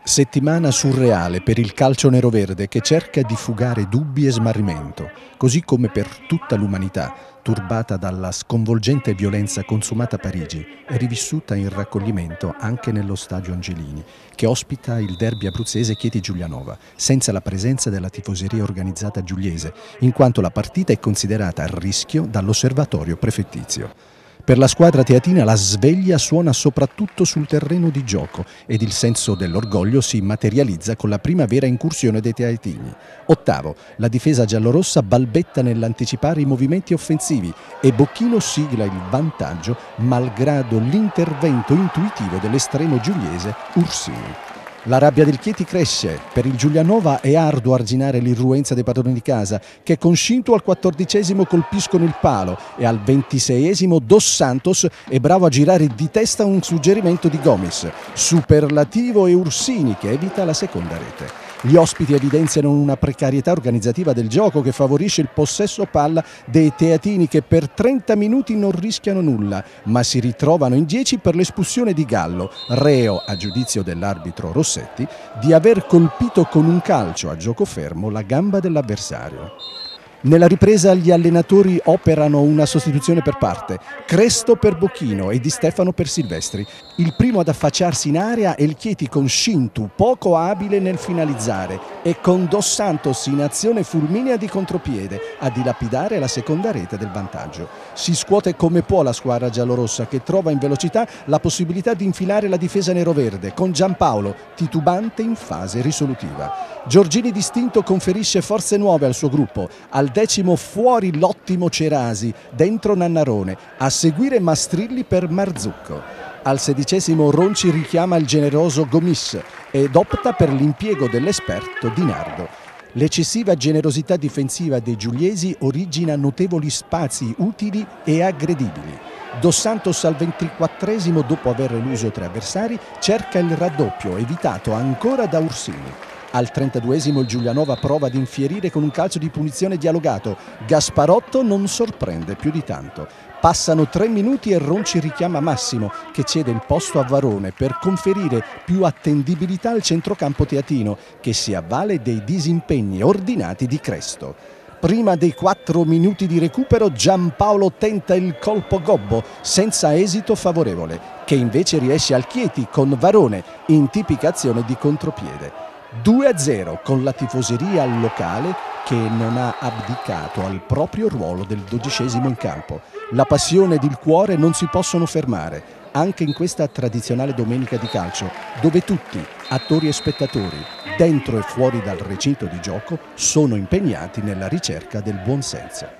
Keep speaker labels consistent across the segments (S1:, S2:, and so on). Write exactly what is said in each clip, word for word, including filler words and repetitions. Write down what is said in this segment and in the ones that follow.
S1: Settimana surreale per il calcio neroverde che cerca di fugare dubbi e smarrimento, così come per tutta l'umanità, turbata dalla sconvolgente violenza consumata a Parigi e rivissuta in raccoglimento anche nello Stadio Angelini, che ospita il derby abruzzese Chieti-Giulianova, senza la presenza della tifoseria organizzata giuliese, in quanto la partita è considerata a rischio dall'osservatorio prefettizio. Per la squadra teatina la sveglia suona soprattutto sul terreno di gioco ed il senso dell'orgoglio si materializza con la prima vera incursione dei teatini. Ottavo, la difesa giallorossa balbetta nell'anticipare i movimenti offensivi e Bocchino sigla il vantaggio malgrado l'intervento intuitivo dell'estremo giuliese Ursini. La rabbia del Chieti cresce, per il Giulianova è arduo arginare l'irruenza dei padroni di casa che con Scintu al quattordicesimo colpiscono il palo e al ventiseiesimo Dos Santos è bravo a girare di testa un suggerimento di Gomis, superlativo e Ursini che evita la seconda rete. Gli ospiti evidenziano una precarietà organizzativa del gioco che favorisce il possesso palla dei teatini che per trenta minuti non rischiano nulla, ma si ritrovano in dieci per l'espulsione di Gallo, reo, a giudizio dell'arbitro Rossetti, di aver colpito con un calcio a gioco fermo la gamba dell'avversario. Nella ripresa gli allenatori operano una sostituzione per parte, Cresto per Bocchino e Di Stefano per Silvestri. Il primo ad affacciarsi in area è il Chieti con Scintu, poco abile nel finalizzare, e con Dos Santos in azione fulminea di contropiede a dilapidare la seconda rete del vantaggio. Si scuote come può la squadra giallorossa che trova in velocità la possibilità di infilare la difesa neroverde con Giampaolo, titubante in fase risolutiva. Giorgini distinto conferisce forze nuove al suo gruppo, al decimo fuori l'ottimo Cerasi, dentro Nannarone, a seguire Mastrilli per Marzucco. Al sedicesimo Ronci richiama il generoso Gomis ed opta per l'impiego dell'esperto Di Nardo. L'eccessiva generosità difensiva dei giuliesi origina notevoli spazi utili e aggredibili. Dos Santos al ventiquattresimo, dopo aver eluso tre avversari, cerca il raddoppio, evitato ancora da Ursini. Al trentaduesimo il Giulianova prova ad infierire con un calcio di punizione dialogato. Gasparotto non sorprende più di tanto. Passano tre minuti e Ronci richiama Massimo, che cede il posto a Varone per conferire più attendibilità al centrocampo teatino, che si avvale dei disimpegni ordinati di Cresto. Prima dei quattro minuti di recupero Giampaolo tenta il colpo gobbo senza esito favorevole, che invece riesce al Chieti con Varone in tipica azione di contropiede. due a zero con la tifoseria locale che non ha abdicato al proprio ruolo del dodicesimo in campo. La passione ed il cuore non si possono fermare, anche in questa tradizionale domenica di calcio, dove tutti, attori e spettatori, dentro e fuori dal recinto di gioco, sono impegnati nella ricerca del buonsenso.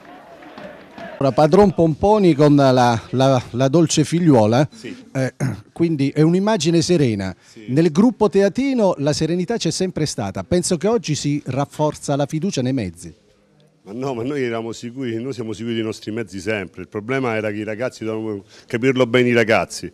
S1: Padron Pomponi con la, la, la dolce figliuola, sì. eh, quindi è un'immagine serena. Sì. Nel gruppo teatino la serenità c'è sempre stata, penso che oggi si rafforza la fiducia nei mezzi.
S2: Ma no, ma noi eravamo sicuri, noi siamo sicuri dei nostri mezzi sempre, il problema era che i ragazzi dovevano capirlo bene i ragazzi.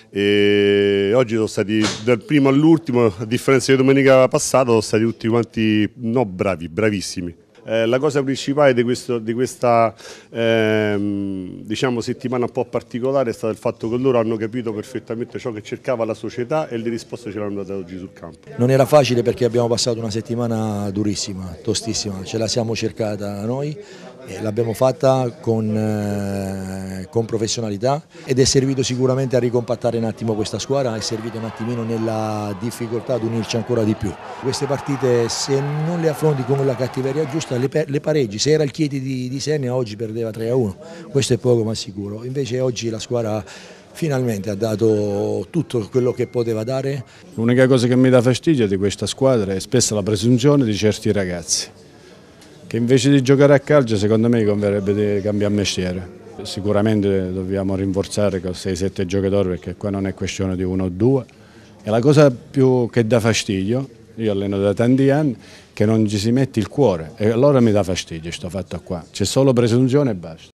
S2: E oggi sono stati dal primo all'ultimo, a differenza di domenica passata, sono stati tutti quanti no bravi, bravissimi. Eh, la cosa principale di, questo, di questa ehm, diciamo, settimana un po' particolare è stato il fatto che loro hanno capito perfettamente ciò che cercava la società e le risposte ce l'hanno date oggi sul campo.
S3: Non era facile perché abbiamo passato una settimana durissima, tostissima, ce la siamo cercata noi e l'abbiamo fatta con, eh, con professionalità ed è servito sicuramente a ricompattare un attimo questa squadra, è servito un attimino nella difficoltà ad unirci ancora di più. Queste partite se non le affronti con la cattiveria giusta le, le pareggi, se era il Chieti di, di Sernia oggi perdeva tre a uno, questo è poco ma sicuro, invece oggi la squadra finalmente ha dato tutto quello che poteva dare.
S4: L'unica cosa che mi dà fastidio di questa squadra è spesso la presunzione di certi ragazzi, che invece di giocare a calcio secondo me converrebbe di cambiare mestiere. Sicuramente dobbiamo rinforzare con sei sette giocatori perché qua non è questione di uno o due. E la cosa più che dà fastidio, io alleno da tanti anni, che non ci si mette il cuore e allora mi dà fastidio questo fatto qua, c'è solo presunzione e basta.